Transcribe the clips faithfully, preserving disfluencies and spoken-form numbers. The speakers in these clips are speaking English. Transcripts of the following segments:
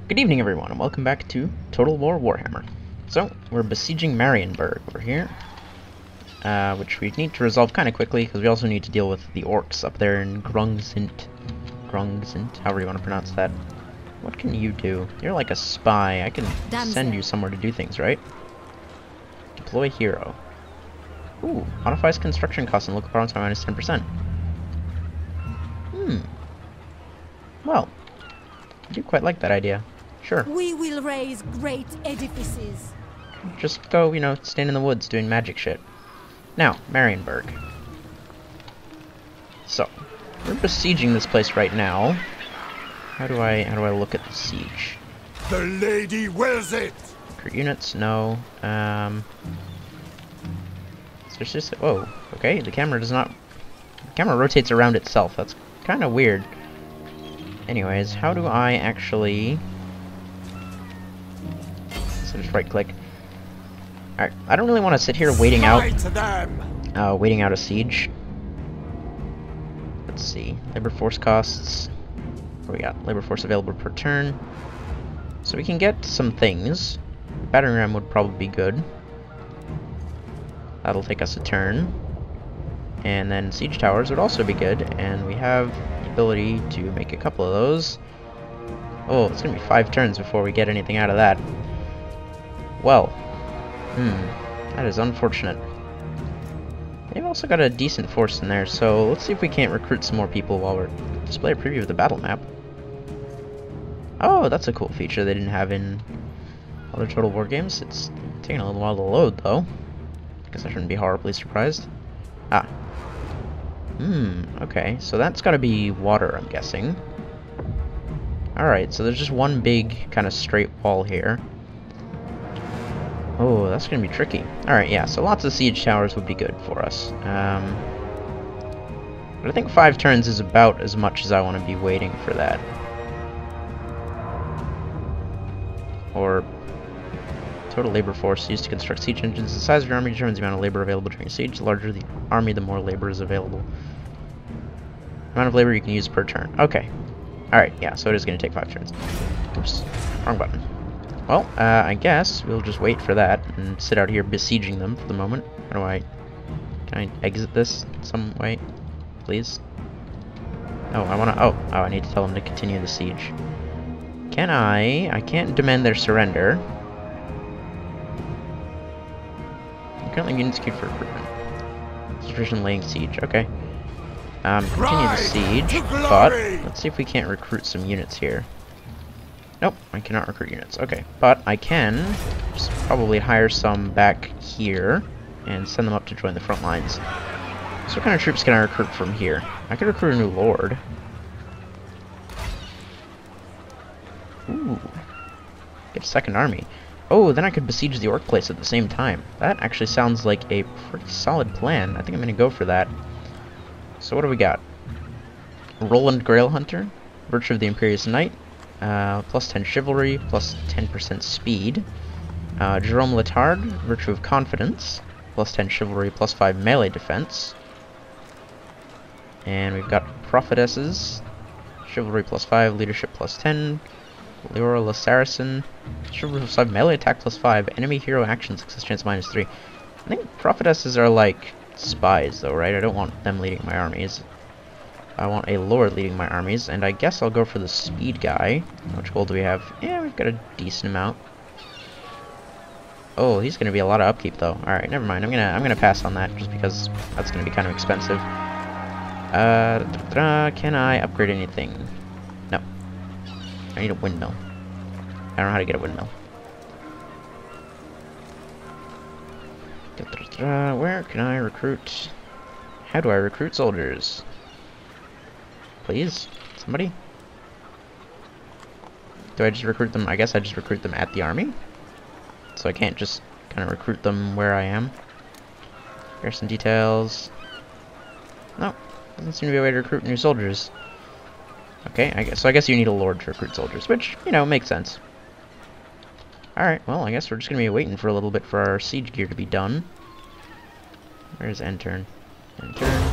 Good evening, everyone, and welcome back to Total War Warhammer. So, we're besieging Marienburg over here, uh, which we need to resolve kind of quickly, because we also need to deal with the orcs up there in Grungsint. Grungsint, however you want to pronounce that. What can you do? You're like a spy. I can Damsel. send you somewhere to do things, right? Deploy hero. Ooh, modifies construction costs and local problems by minus ten percent. Hmm. Well, I do quite like that idea. Sure. We will raise great edifices. Just go, you know, stand in the woods doing magic shit. Now, Marienburg. So, we're besieging this place right now. How do I, how do I look at the siege? The lady wills it! Recruit units? No. Um... So there's just, whoa, okay, the camera does not, the camera rotates around itself. That's kind of weird. Anyways, how do I actually... So just right click. Alright, I don't really want to sit here waiting out uh, waiting out a siege. Let's see. Labor force costs. What do we got? Labor force available per turn. So we can get some things. Battering ram would probably be good. That'll take us a turn. And then siege towers would also be good, and we have the ability to make a couple of those. Oh, it's gonna be five turns before we get anything out of that. Well, hmm, that is unfortunate. They've also got a decent force in there, so let's see if we can't recruit some more people while we're... Display a preview of the battle map. Oh, that's a cool feature they didn't have in other Total War games. It's taking a little while to load, though. I guess I shouldn't be horribly surprised. Ah. Hmm, okay, so that's gotta be water, I'm guessing. Alright, so there's just one big, kind of straight wall here. Oh, that's gonna be tricky. Alright, yeah, so lots of siege towers would be good for us. Um, but I think five turns is about as much as I want to be waiting for that. Or total labor force used to construct siege engines. The size of your army determines the amount of labor available during a siege. The larger the army, the more labor is available. Amount of labor you can use per turn. Okay. Alright, yeah, so it is going to take five turns. Oops, wrong button. Well, uh, I guess we'll just wait for that and sit out here besieging them for the moment. How do I... Can I exit this some way? Please? Oh, I want to... Oh, oh, I need to tell them to continue the siege. Can I... I can't demand their surrender. Currently units queued for recruitment. Sufficient laying siege, okay. Um, continue the siege, but let's see if we can't recruit some units here. Nope, I cannot recruit units. Okay, but I can just probably hire some back here and send them up to join the front lines. So what kind of troops can I recruit from here? I could recruit a new lord. Ooh. Get a second army. Oh, then I could besiege the orc place at the same time. That actually sounds like a pretty solid plan. I think I'm going to go for that. So what do we got? Roland Grail Hunter, Virtue of the Imperious Knight, uh, plus ten Chivalry, plus ten percent Speed. Uh, Jerome Letard, Virtue of Confidence, plus ten Chivalry, plus five Melee Defense. And we've got Prophetesses, Chivalry plus five, Leadership plus ten. Leora La Saracen, Chivalry plus five, Melee Attack plus five, Enemy Hero Action Success Chance minus three. I think Prophetesses are like spies, though, right? I don't want them leading my armies. I want a lord leading my armies, and I guess I'll go for the speed guy. How much gold do we have? Yeah, we've got a decent amount. Oh, he's gonna be a lot of upkeep, though. Alright, never mind. I'm gonna I'm gonna pass on that, just because that's gonna be kind of expensive. Uh, da, da, da, can I upgrade anything? No. I need a windmill. I don't know how to get a windmill. Da, da, da, where can I recruit? How do I recruit soldiers? Please? Somebody? Do I just recruit them? I guess I just recruit them at the army? So I can't just kind of recruit them where I am. Here's some details. No, doesn't seem to be a way to recruit new soldiers. Okay, I guess, so I guess you need a lord to recruit soldiers, which, you know, makes sense. Alright, well, I guess we're just going to be waiting for a little bit for our siege gear to be done. Where's end turn? End turn.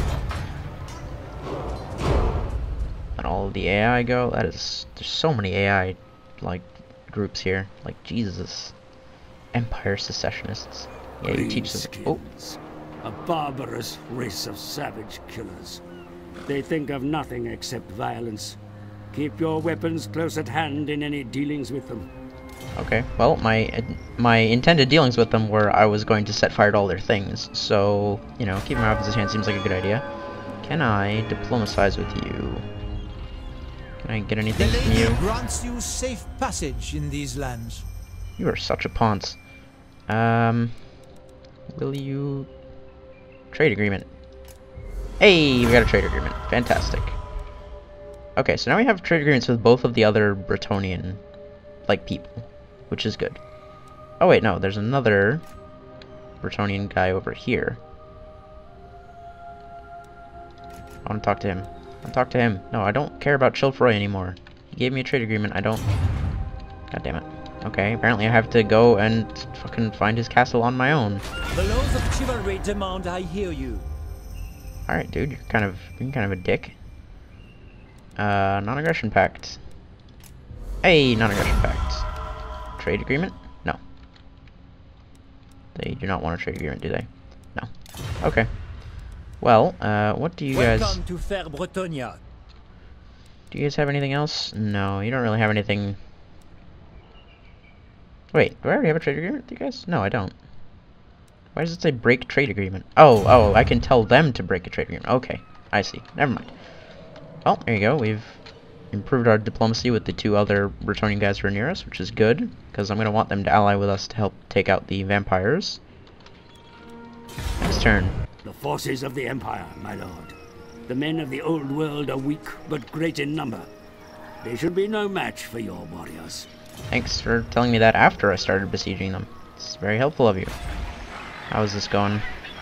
And all of the A I go. That is, there's so many A I, like, groups here. Like, Jesus. Empire secessionists. Yeah, you teach them. Oh. A barbarous race of savage killers. They think of nothing except violence. Keep your weapons close at hand in any dealings with them. Okay, well, my uh, my intended dealings with them were I was going to set fire to all their things, so, you know, keeping my weapons at hand seems like a good idea. Can I diplomatize with you? Can I get anything The from lady you? grants you safe passage in these lands. You are such a ponce. Um, will you... Trade agreement. Hey, we got a trade agreement. Fantastic. Okay, so now we have trade agreements with both of the other Bretonnian, like, people, which is good. Oh wait, no, there's another Bretonnian guy over here. I want to talk to him. I want to talk to him. No, I don't care about Chilfroy anymore. He gave me a trade agreement. I don't... God damn it. Okay, apparently I have to go and fucking find his castle on my own. The laws of chivalry demand I hear you. Alright, dude, you're kind of you're kind of a dick. Uh, non-aggression pact. Hey, non-aggression pact. Trade agreement? No. They do not want a trade agreement, do they? No. Okay. Well, uh, what do you guys... Welcome to Fair Bretonia. Do you guys have anything else? No, you don't really have anything... Wait, do I already have a trade agreement with you guys? No, I don't. Why does it say break trade agreement? Oh, oh, I can tell them to break a trade agreement. Okay, I see. Never mind. Well, there you go. We've improved our diplomacy with the two other returning guys who are near us, which is good, because I'm going to want them to ally with us to help take out the vampires. Next turn. The forces of the Empire, my lord. The men of the old world are weak, but great in number. They should be no match for your warriors. Thanks for telling me that after I started besieging them. It's very helpful of you. How is this going?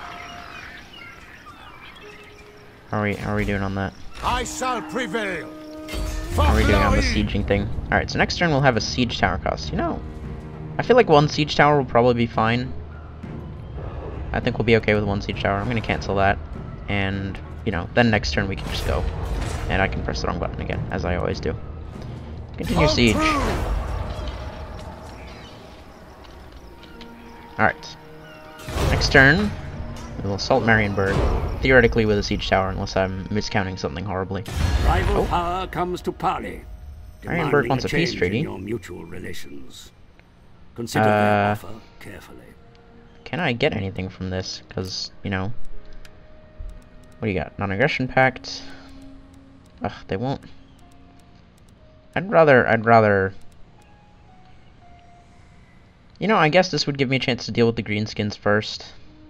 How are we, how are we doing on that? I shall prevail. How are we doing on the sieging thing? Alright, so next turn we'll have a siege tower cost. You know, I feel like one siege tower will probably be fine. I think we'll be okay with one siege tower. I'm going to cancel that. And, you know, then next turn we can just go. And I can press the wrong button again, as I always do. Continue siege. Alright. Next turn, we will assault Marienburg, theoretically with a siege tower, unless I'm miscounting something horribly. Rival Oh. power comes to parley. Marienburg demanding wants a peace change treaty. in your mutual relations. Consider Uh, their offer carefully. Can I get anything from this? Because, you know... What do you got? Non-aggression pact? Ugh, they won't... I'd rather... I'd rather... You know, I guess this would give me a chance to deal with the greenskins first.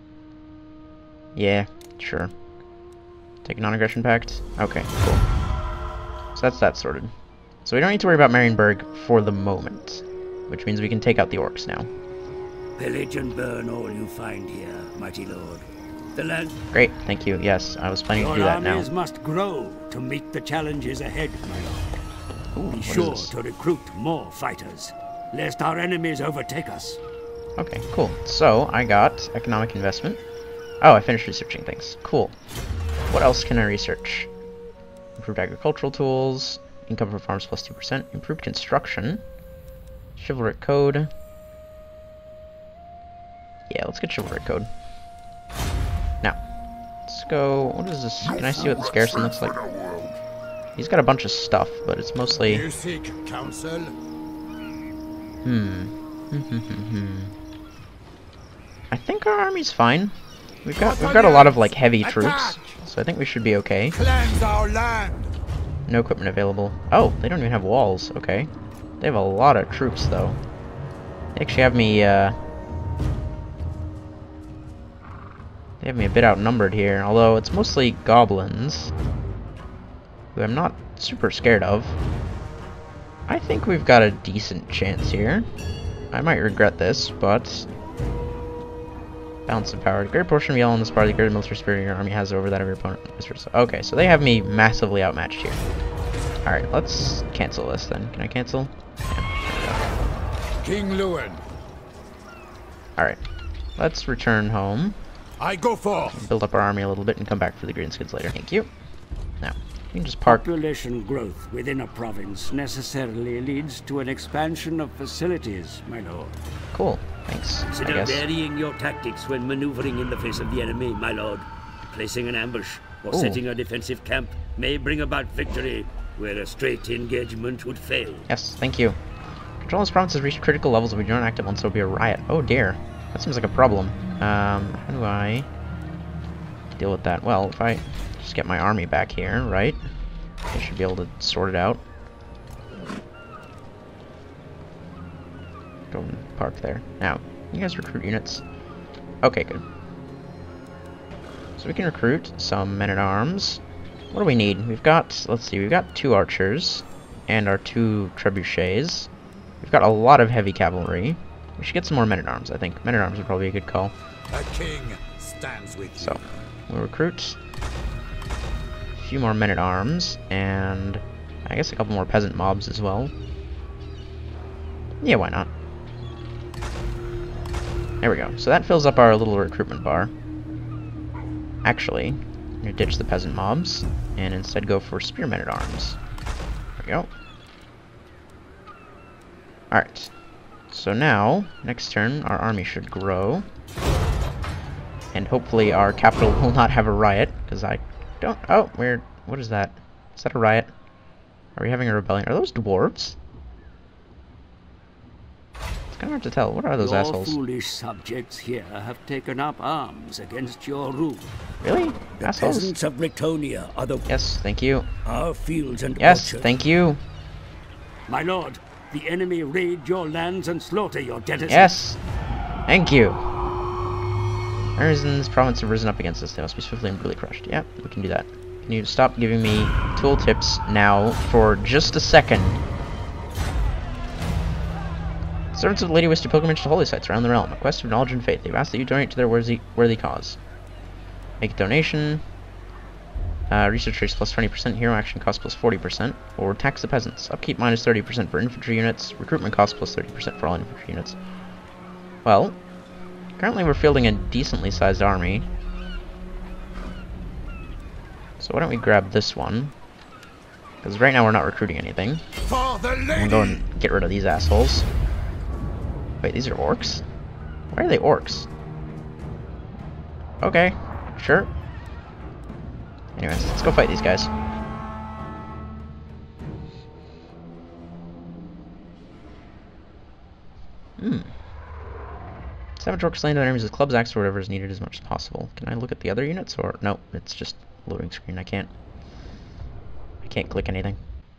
Yeah, sure. Take a non-aggression pact? Okay, cool. So that's that sorted. So we don't need to worry about Marienburg for the moment. Which means we can take out the orcs now. Pillage and burn all you find here, mighty lord. The land... Great, thank you. Yes, I was planning to Your do that now. armies must grow to meet the challenges ahead, my lord. Ooh, Be what is sure this? to recruit more fighters, lest our enemies overtake us. Okay, cool. So, I got economic investment. Oh, I finished researching things. Cool. What else can I research? Improved agricultural tools, income from farms plus two percent, improved construction, chivalric code. Yeah, let's get chivalric code. Now, let's go... What is this? Can I see what this garrison looks like? He's got a bunch of stuff, but it's mostly... You seek counsel? Hmm. I think our army's fine. We've got we've got a lot of like heavy troops, so I think we should be okay. Cleanse our land. No equipment available. Oh, they don't even have walls. Okay. They have a lot of troops though. They actually have me uh They have me a bit outnumbered here, although it's mostly goblins, who I'm not super scared of. I think we've got a decent chance here. I might regret this, but... Balance of power. A great portion of yellow in this part of the greater military spirit your army has over that of your opponent. Okay, so they have me massively outmatched here. Alright, let's cancel this then. Can I cancel? Yeah, King Lewin. Alright, let's return home. I go forth. Build up our army a little bit and come back for the greenskins later. Thank you. Now, You can just park. Population growth within a province necessarily leads to an expansion of facilities, my lord. Cool. Thanks. I Consider guess. varying your tactics when maneuvering in the face of the enemy, my lord. Placing an ambush or Ooh. setting a defensive camp may bring about victory where a straight engagement would fail. Yes, thank you. Control this province has reached critical levels. If we don't act at once, there will be a riot. Oh dear. That seems like a problem. Um, how do I deal with that? Well, if I just get my army back here, right? I should be able to sort it out. Go and park there. Now, you guys recruit units. Okay, good. So we can recruit some men-at-arms. What do we need? We've got, let's see, we've got two archers and our two trebuchets. We've got a lot of heavy cavalry. We should get some more men-at-arms, I think. Men-at-arms would probably be a good call. The king stands with you. So, we'll recruit a few more men-at-arms, and I guess a couple more peasant mobs as well. Yeah, why not? There we go. So that fills up our little recruitment bar. Actually, I'm going to ditch the peasant mobs, and instead go for spear men-at-arms. There we go. Alright. So now, next turn, our army should grow. And hopefully our capital will not have a riot, because I don't... Oh, we're... What is that? Is that a riot? Are we having a rebellion? Are those dwarves? It's kind of hard to tell. What are those your assholes? foolish subjects here have taken up arms against your rule. Really? The Assholes? peasants of Bretonia are the Yes, thank you. our fields and Yes, orchards. thank you. My lord, the enemy raid your lands and slaughter your denizens. Yes, thank you. Arizon's province have risen up against us. They must be swiftly and brutally crushed. Yep, we can do that. Can you stop giving me tool tips now for just a second? Servants of the Lady wish to pilgrimage to holy sites around the realm. A quest of knowledge and faith. They've asked that you donate to their worthy, worthy cause. Make a donation. Uh, research rates plus twenty percent, hero action cost plus forty percent, or tax the peasants. Upkeep minus thirty percent for infantry units, recruitment cost plus thirty percent for all infantry units. Well, currently we're fielding a decently sized army. So why don't we grab this one? Because right now we're not recruiting anything. For the I'm lady! going to get rid of these assholes. Wait, these are orcs? Why are they orcs? Okay, sure. Anyways, let's go fight these guys. Hmm. Savage orcs slain their enemies with clubs, axes, or whatever is needed as much as possible. Can I look at the other units, or no? It's just loading screen. I can't. I can't click anything.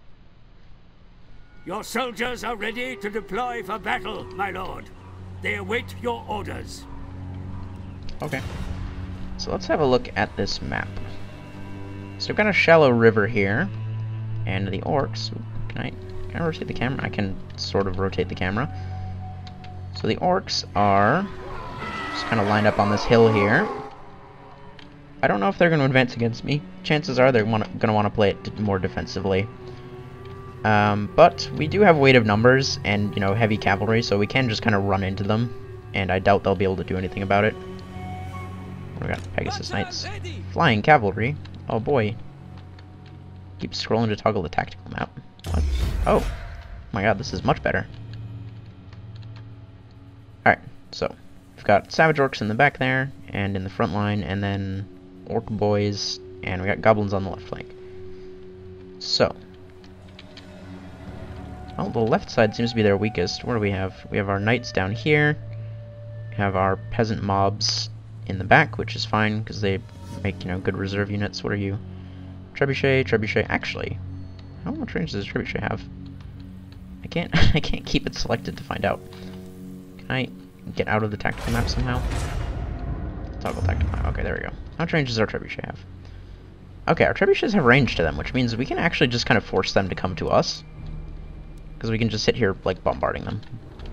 Your soldiers are ready to deploy for battle, my lord. They await your orders. Okay. So let's have a look at this map. So we've got a shallow river here, and the orcs. Can I can I rotate the camera? I can sort of rotate the camera. So the orcs are just kind of lined up on this hill here. I don't know if they're going to advance against me. Chances are they're going to want to play it more defensively. Um, but we do have weight of numbers and, you know, heavy cavalry, so we can just kind of run into them. And I doubt they'll be able to do anything about it. We got Pegasus Knights. Flying cavalry. Oh boy. Keep scrolling to toggle the tactical map. What? Oh. My god, this is much better. Alright, so we've got Savage Orcs in the back there, and in the front line, and then Orc Boys, and we got Goblins on the left flank. So. Well, the left side seems to be their weakest. What do we have? We have our Knights down here. We have our Peasant Mobs in the back, which is fine, because they make, you know, good reserve units. What are you? Trebuchet, Trebuchet. Actually, how much range does Trebuchet have? I can't, I can't keep it selected to find out. Can I get out of the tactical map somehow? Toggle tactical map. Okay, there we go. How much range does our Trebuchet have? Okay, our Trebuchets have range to them, which means we can actually just kind of force them to come to us. Because we can just sit here, like, bombarding them.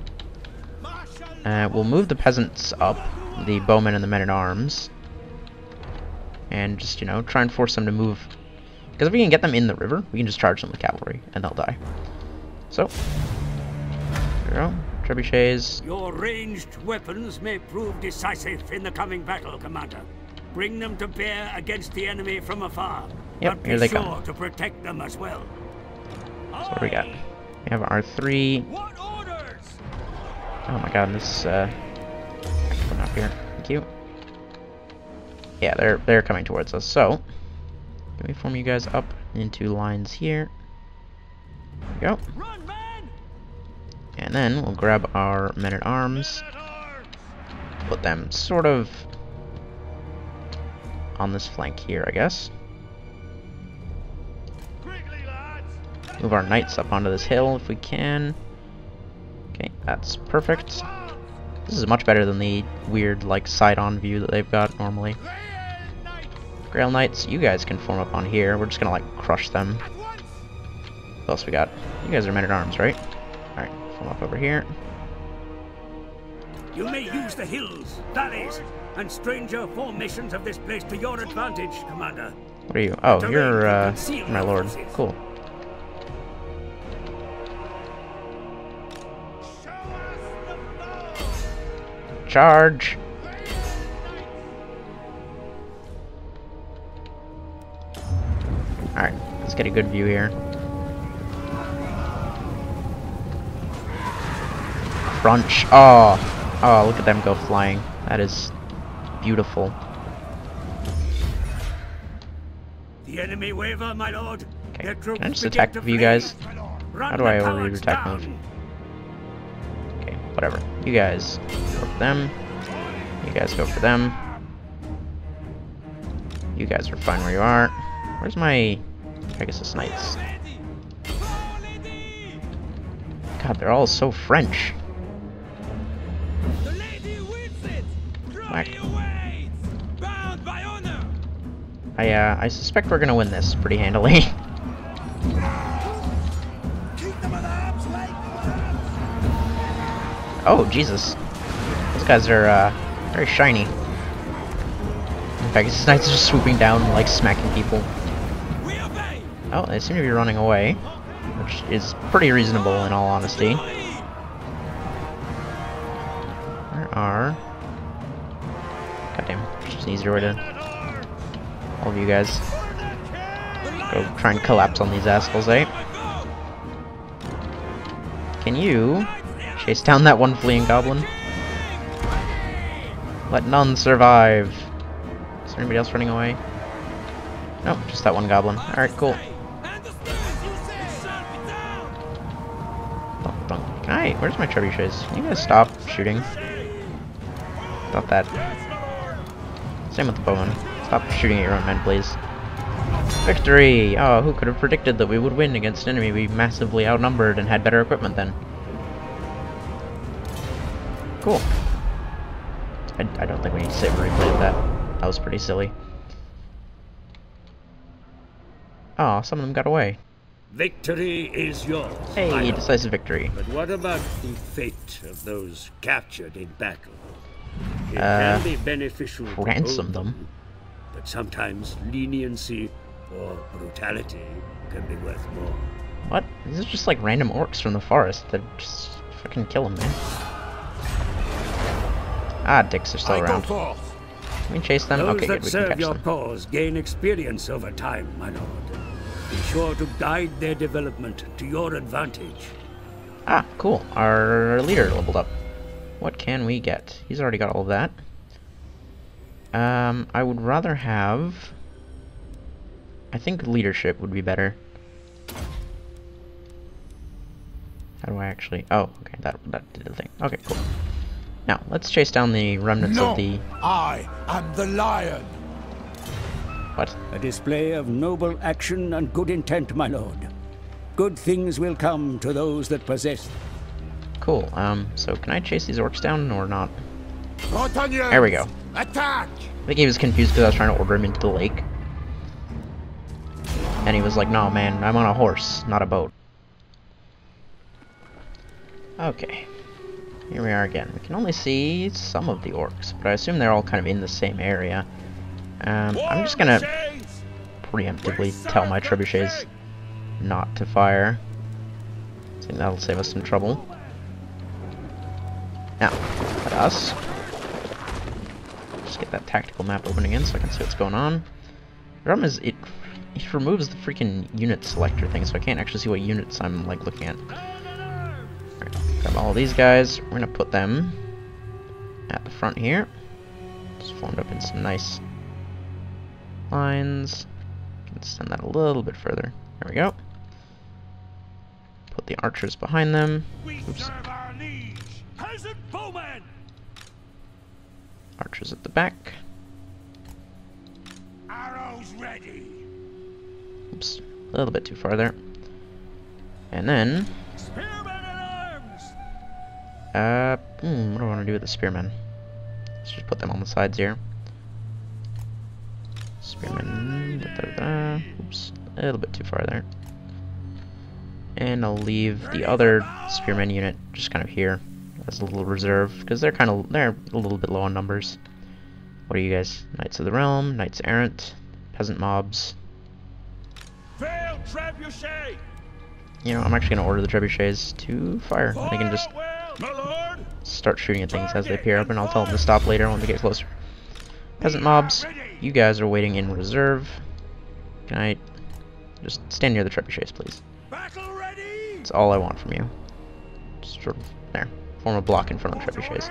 Uh, we'll move the peasants up, the bowmen and the men-at-arms. And just, you know, try and force them to move. Because if we can get them in the river, we can just charge them with cavalry, and they'll die. So, there we go. Trebuchets. Your ranged weapons may prove decisive in the coming battle, Commander. Bring them to bear against the enemy from afar. Yep, but here be they sure come. to protect them as well. So what do we got? We have our three. What orders? Oh my god, this uh come up here. Thank you. Yeah, they're they're coming towards us. So let me form you guys up into lines here. There we go. Run, man! And then we'll grab our men at arms. Put them sort of on this flank here, I guess. Move our knights up onto this hill if we can. Okay, that's perfect. This is much better than the weird, like, side-on view that they've got normally. Grail Knights, you guys can form up on here. We're just gonna, like, crush them. What else we got? You guys are men-at-arms, right? Alright, form up over here. You may use the hills, valleys, and stranger formations of this place to your advantage, Commander. What are you? Oh, you're, uh, my lord. Cool. Charge! Alright, let's get a good view here. Crunch. Oh! Oh, look at them go flying. That is beautiful. The enemy waver, my lord. Okay, can I just attack with you guys? How do I overview attack move? Okay, whatever. You guys go for them. You guys go for them. You guys are fine where you are. Where's my Pegasus Knights? God, they're all so French. Whack. I, uh, I suspect we're gonna win this pretty handily. Oh, Jesus. Those guys are, uh, very shiny. In fact, these knights are just swooping down and, like, smacking people. Oh, they seem to be running away, which is pretty reasonable in all honesty. Where are... Goddamn, just an easier way to... All of you guys. Go try and collapse on these assholes, eh? Can you chase down that one fleeing goblin? Let none survive. Is there anybody else running away? Nope, just that one goblin. Alright, cool. Dunk, dunk. Can I? Where's my trebuchets? Can you guys stop shooting? Stop that. Same with the bowman. Stop shooting at your own men, please. Victory! Oh, who could have predicted that we would win against an enemy we massively outnumbered and had better equipment than? Cool. I, I don't think we need to save a replay of that. That was pretty silly. Oh, some of them got away. Victory is yours. Hey, decisive victory. But what about the fate of those captured in battle? It Uh, can be beneficial to ransom hold them. But sometimes leniency or brutality can be worth more. What? These are just like random orcs from the forest that just fucking kill them, man. Ah, dicks are still I go around. forth. Can we chase them? Those Okay, that good, we can serve catch your them. cause gain experience over time, my lord. Be sure to guide their development to your advantage. Ah, cool. Our leader leveled up. What can we get? He's already got all of that. Um, I would rather have... I think leadership would be better. How do I actually... Oh, okay, that, that did the thing. Okay, cool. Now, let's chase down the remnants No, of the... I am the lion. What? A display of noble action and good intent, my lord. Good things will come to those that possess them. Cool, um, so can I chase these orcs down or not? Bretonians, There we go. attack! I think he was confused because I was trying to order him into the lake. And he was like, no man, I'm on a horse, not a boat. Okay. Here we are again. We can only see some of the orcs, but I assume they're all kind of in the same area. Um, I'm just gonna preemptively tell my trebuchets not to fire. I think that'll save us some trouble. Now, let us just get that tactical map open again so I can see what's going on. The problem is, it he removes the freaking unit selector thing, so I can't actually see what units I'm like looking at. Alright, grab all these guys. We're gonna put them at the front here. Just formed up in some nice lines. Extend that a little bit further. There we go. Put the archers behind them. Oops. Archers at the back. Arrows ready. Oops, a little bit too far there. And then, uh, hmm, what do I want to do with the spearmen? Let's just put them on the sides here. Spearmen, da, da, da. Oops, a little bit too far there. And I'll leave the other spearmen unit just kind of here as a little reserve, because they're kind of they're a little bit low on numbers. What are you guys? Knights of the Realm, Knights Errant, Peasant Mobs. You know, I'm actually going to order the trebuchets to fire. They can just start shooting at things as they appear up, and I'll tell them to stop later when they get closer. Peasant Mobs, you guys are waiting in reserve. Can I just stand near the trebuchets, please? That's all I want from you. Just sort of, there. Form a block in front of the trebuchets.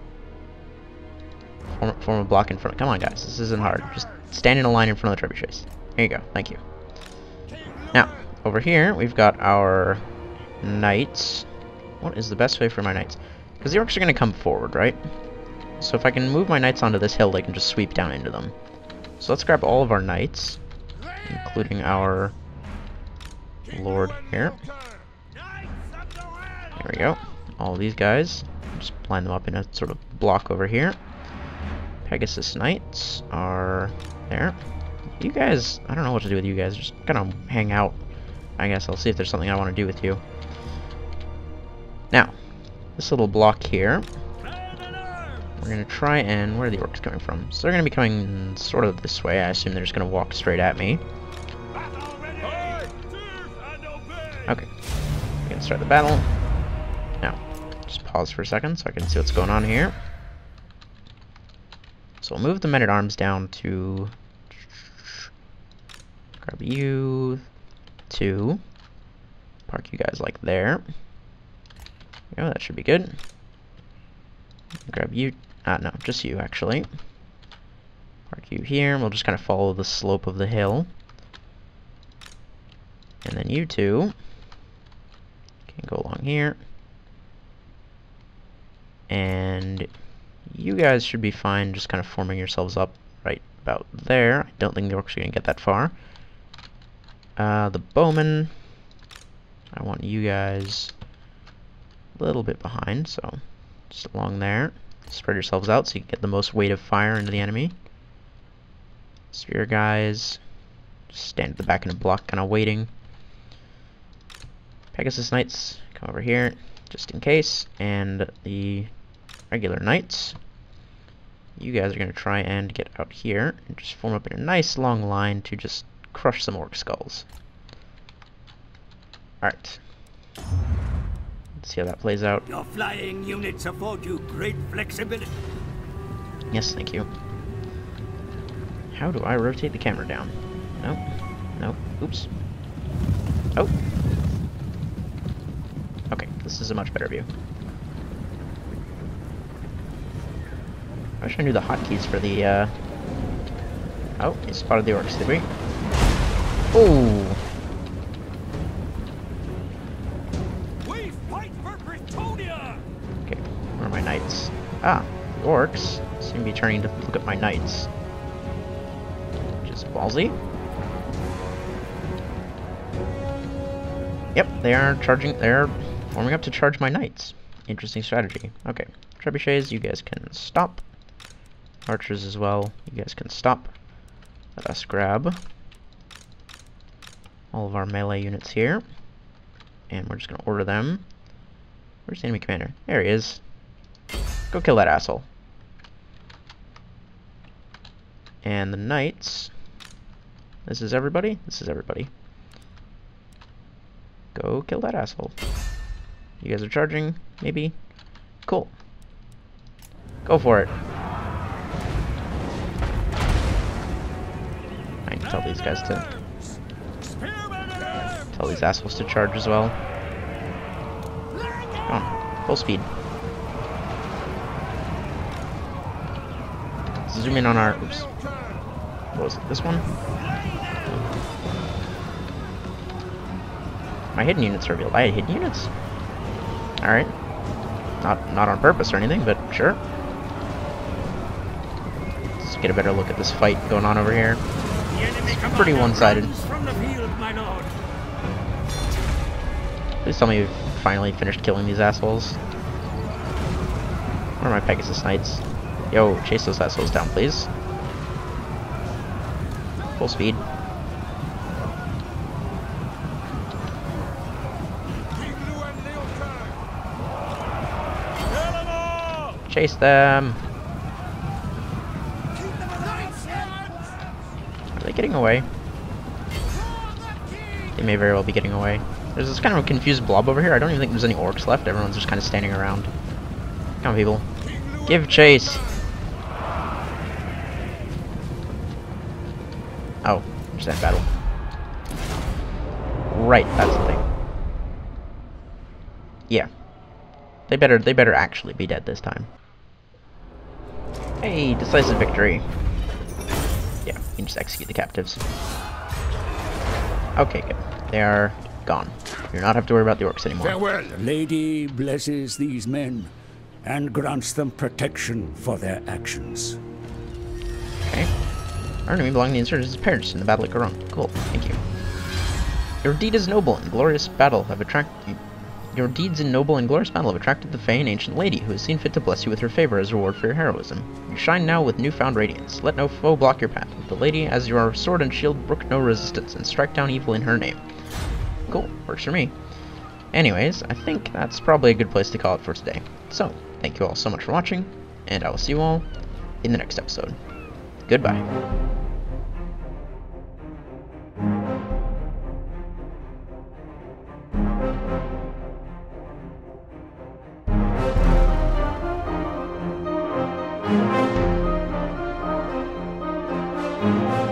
Form, form a block in front. Come on, guys. This isn't hard. Just stand in a line in front of the trebuchets. Here you go. Thank you. Now, over here, we've got our knights. What is the best way for my knights? Because the orcs are going to come forward, right? So if I can move my knights onto this hill, they can just sweep down into them. So let's grab all of our knights, including our lord here. There we go. All these guys. Just line them up in a sort of block over here. Pegasus Knights are there. You guys, I don't know what to do with you guys. Just kind of hang out. I guess I'll see if there's something I want to do with you. Now, this little block here, we're going to try and... Where are the orcs coming from? So they're going to be coming sort of this way. I assume they're just going to walk straight at me. Okay. We're going to start the battle. Now, just pause for a second so I can see what's going on here. So we'll move the men-at-arms down to... Grab you... Two. Park you guys like there. Oh, that should be good. Grab you... Ah, no, just you, actually. Park you here, and we'll just kind of follow the slope of the hill. And then you two can go along here. And you guys should be fine just kind of forming yourselves up right about there. I don't think the orcs are going to get that far. Uh, the bowmen, I want you guys a little bit behind, so just along there. Spread yourselves out so you can get the most weight of fire into the enemy. Spear guys, just stand at the back in a block, kind of waiting. Pegasus Knights, come over here, just in case. And the regular Knights, you guys are going to try and get out here and just form up in a nice long line to just crush some orc skulls. Alright. Let's see how that plays out. Your flying units afford you great flexibility. Yes, thank you. How do I rotate the camera down? Nope. Nope. Oops. Oh. Okay, this is a much better view. I wish I knew the hotkeys for the, uh... Oh, he spotted the orcs, did we? Oh! We fight for Britonia! Okay, where are my knights? Ah, the orcs seem to be turning to look at my knights. Which is ballsy. Yep, they are charging, they're forming up to charge my knights. Interesting strategy. Okay, trebuchets, you guys can stop. Archers as well, you guys can stop. Let us grab all of our melee units here. And we're just going to order them. Where's the enemy commander? There he is. Go kill that asshole. And the knights. This is everybody? This is everybody. Go kill that asshole. You guys are charging, maybe? Cool. Go for it. I need to tell these guys to Tell these assholes to charge as well. Come on, full speed. Zoom in on our. Oops. What was it? This one? My hidden units are revealed. I had hidden units? Alright. Not not on purpose or anything, but sure. Let's get a better look at this fight going on over here. It's pretty one-sided. Please tell me you've finally finished killing these assholes. Where are my Pegasus Knights? Yo, chase those assholes down, please. Full speed. Chase them! Are they getting away? They may very well be getting away. There's this kind of a confused blob over here. I don't even think there's any orcs left. Everyone's just kind of standing around. Come on, people. Give chase! Oh, just that battle. Right, that's the thing. Yeah. They better they better actually be dead this time. Hey, decisive victory. Yeah, you can just execute the captives. Okay, good. They are gone. You do not have to worry about the orcs anymore. Farewell. The lady blesses these men and grants them protection for their actions. Okay. Our enemy belonging to the insurgents perished in the battle at Garon. Cool, thank you. Your deed is noble and glorious battle have attracted Your deeds in noble and glorious battle have attracted the Fae and ancient lady, who has seen fit to bless you with her favor as a reward for your heroism. You shine now with newfound radiance. Let no foe block your path. With the lady as your sword and shield, brook no resistance, and strike down evil in her name. Cool, works for me. Anyways, I think that's probably a good place to call it for today. So, thank you all so much for watching, and I will see you all in the next episode. Goodbye. Thank you.